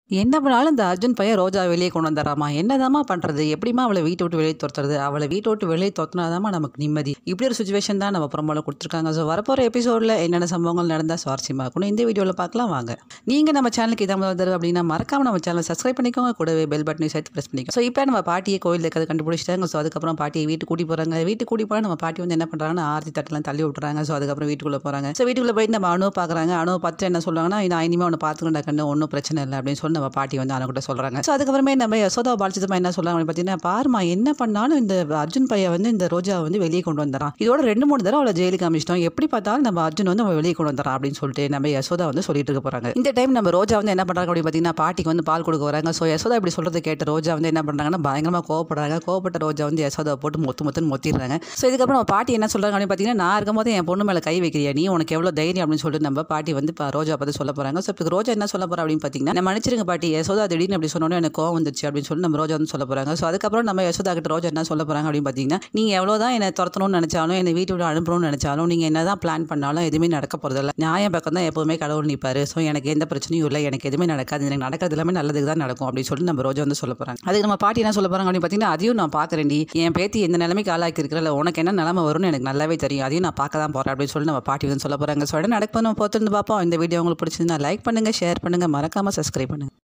என்ன பண்ணாலும் இந்த அர்ஜுன் பையன் ரோஜா வெளியே கொண்டு வந்துடுறாமா. என்னதாம்மா பண்ணுறது, எப்படிமா அவளை வீட்டை விட்டு வெளியே துரத்துறது, அவளை வீட்டை விட்டு வெளியே துரத்துனாதாம்மா நமக்கு நிம்மதி. இப்படி ஒரு சுச்சுவேஷன் தான் நம்ம ப்ரோமோல கொடுத்துருக்காங்க. ஸோ வரப்போகிற எபிசோடில் என்னென்ன சம்பவங்கள் நடந்தால் சுவாரஸ்யமாக இருக்கணும் இந்த வீடியோவில் பார்க்கலாம் வாங்க. நீங்கள் நம்ம சேனலுக்கு இதான் முதல் அப்படின்னா மறக்காம நம்ம சேனல் சப்ஸ்கிரைப் பண்ணிக்கோங்க, கூடவே பெல் பட்டனை சேர்த்து ப்ரெஸ் பண்ணிக்கோங்க. ஸோ இப்போ நம்ம பாட்டியை கோயில் இருக்கிறது கண்டுபிடிச்சிட்டாங்க. ஸோ அதுக்கப்புறம் பாட்டியை வீட்டுக்கு கூட்டி போகிறாங்க. வீட்டுக்கு கூட்டி போனால் நம்ம பாட்டி வந்து என்ன பண்ணுறாங்கன்னா ஆர்த்தி தட்டெல்லாம் தள்ளி விட்டுறாங்க. ஸோ அதுக்கப்புறம் வீட்டுக்குள்ளே போகிறாங்க. ஸோ வீட்டுக்குள்ளே போயிட்டு நம்ம அணுவை பார்க்குறாங்க. அணுவை பார்த்து என்ன சொல்லுவாங்கன்னா, நான் இனிமேல் ஒன்று பார்த்துக்கிட்ட கண்ணு ஒன்றும் பிரச்சனை இல்லை அப்படின்னு சொல்லி நம்ம பாட்டி வந்து அவங்ககிட்ட சொல்கிறாங்க. ஸோ அதுக்கப்புறமே நம்ம யசோதா பாலச்சிதமா என்ன சொல்கிறாங்க அப்படின்னு பார்த்தீங்கன்னா, பாருமா என்ன பண்ணாலும் இந்த அர்ஜுன் பையன் வந்து இந்த ரோஜாவை வந்து வெளியே கொண்டு வந்துறான். இதோட 2-3 தடவை அவளை ஜெயிலுக்கு அமிச்சிட்டோம். எப்படி பார்த்தாலும் நம்ம அர்ஜுன் வந்து அவன் வெளியே கொண்டு வந்துறான் அப்படின்னு சொல்லிட்டு நம்ம யசோதா வந்து சொல்லிட்டு இருக்க போகிறாங்க. இந்த டைம் நம்ம ரோஜா வந்து என்ன பண்ணுறாங்க அப்படின்னு பார்த்தீங்கன்னா, பாட்டிக்கு வந்து பால் கொடுக்க வராங்க. ஸோ யசோதா இப்படி சொல்கிறத கேட்ட ரோஜா வந்து என்ன பண்ணுறாங்கன்னா பயங்கரமாக கோவப்படுறாங்க. கோவப்பட்ட ரோஜா வந்து யசோதாவை போட்டு மொத்துன்னு மொத்திடுறாங்க. ஸோ இதுக்கப்புறம் பாட்டி என்ன சொல்கிறாங்க அப்படின்னு பார்த்தீங்கன்னா, நான் இருக்கும்போது என் பொண்ணு மேலே கை வைக்கிறியா நீ, உனக்கு எவ்வளோ தைரியம் அப்படின்னு சொல்லிட்டு நம்ம பாட்டி வந்து ரோஜா பார்த்து சொல்ல போகிறாங்க. ஸோ இப்போ ரோஜா என்ன சொல்ல போகிறா அப்படின்னு பார்த்தீங்கன்னா, நான் மன்னிச்சிருங்க பாட்டி, யசோதா திடீர்னு அப்படி சொன்னோன்னே எனக்கு கோவம் வந்துச்சு அப்படின்னு சொல்லி நம்ம ரோஜா வந்து சொல்ல போகிறாங்க. ஸோ அதுக்கப்புறம் நம்ம யசோதா கிட்ட ரோஜா என்ன சொல்ல போகிறாங்க அப்படின்னு பார்த்தீங்கன்னா, நீங்கள் எவ்வளோதான் என்னை துரத்தணும்னு நினச்சாலும், என்னை வீட்டு விட்டு அனுப்பணும்னு நினச்சாலும், நீங்கள் என்ன தான் பிளான் பண்ணாலும் எதுவுமே நடக்க போகிறதில்ல. நியாயம் பக்கம் தான் எப்போவுமே கடவுள் நிற்பார். ஸோ எனக்கு எந்த பிரச்சனையும் இல்லை, எனக்கு எதுவுமே நடக்காது, எனக்கு நடக்கிறது எல்லாமே நல்லதுக்கு தான் நடக்கும் அப்படின்னு சொல்லி நம்ம ரோஜா வந்து சொல்ல போகிறாங்க. அதுக்கு நம்ம பாட்டி என்ன சொல்ல போகிறாங்க அப்படின்னு பார்த்தீங்கன்னா, அதையும் நான் பார்க்குறேன்டி, என் பேத்தி எந்த நிலைமைக்கு ஆளாக்கி இருக்கிறல, உனக்கு என்ன நிலைமை வரும்னு எனக்கு நல்லாவே தெரியும், அதையும் நான் பார்க்க தான் போகிறேன் அப்படின்னு சொல்லி நம்ம பாட்டி வந்து சொல்ல போகிறாங்க. ஸோ நடக்க நம்ம பார்த்துருந்து பார்ப்போம். இந்த வீடியோ உங்களுக்கு பிடிச்சிருந்தா லைக் பண்ணுங்கள், ஷேர் பண்ணுங்கள், மறக்காமல் சப்ஸ்கிரைப் பண்ணுங்கள்.